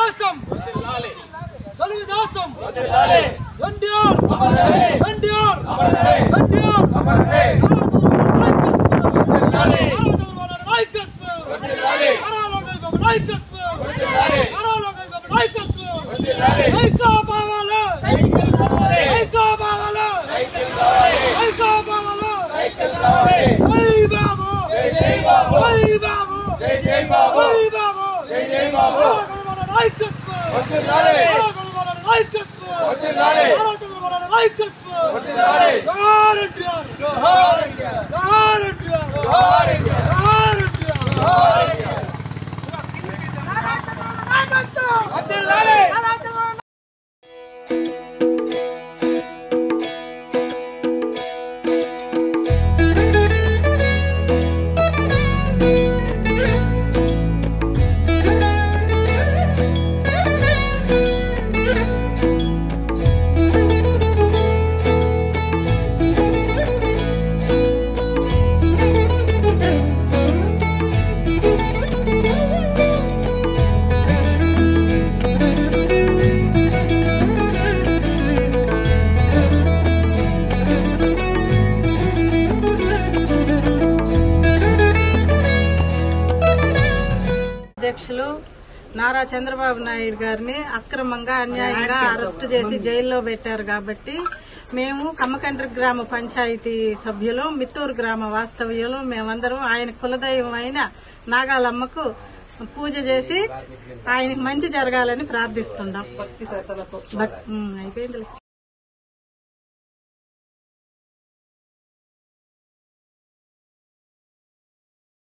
తెలుగుదేశం తెలుగుదేశం ఎన్టీఆర్ ఎన్టీఆర్ ఎన్టీఆర్ అధ్యక్షులు నారా చంద్రబాబు నాయుడు గారిని అక్రమంగా అన్యాయంగా అరెస్టు చేసి జైల్లో పెట్టారు కాబట్టి మేము కమ్మకండ్రి గ్రామ పంచాయతీ సభ్యులు మిట్టూరు గ్రామ వాస్తవ్యులు మేమందరం ఆయన కులదైవం అయిన నాగాలమ్మకు పూజ చేసి ఆయనకు మంచి జరగాలని ప్రార్థిస్తున్నాం. అయిపోయింది.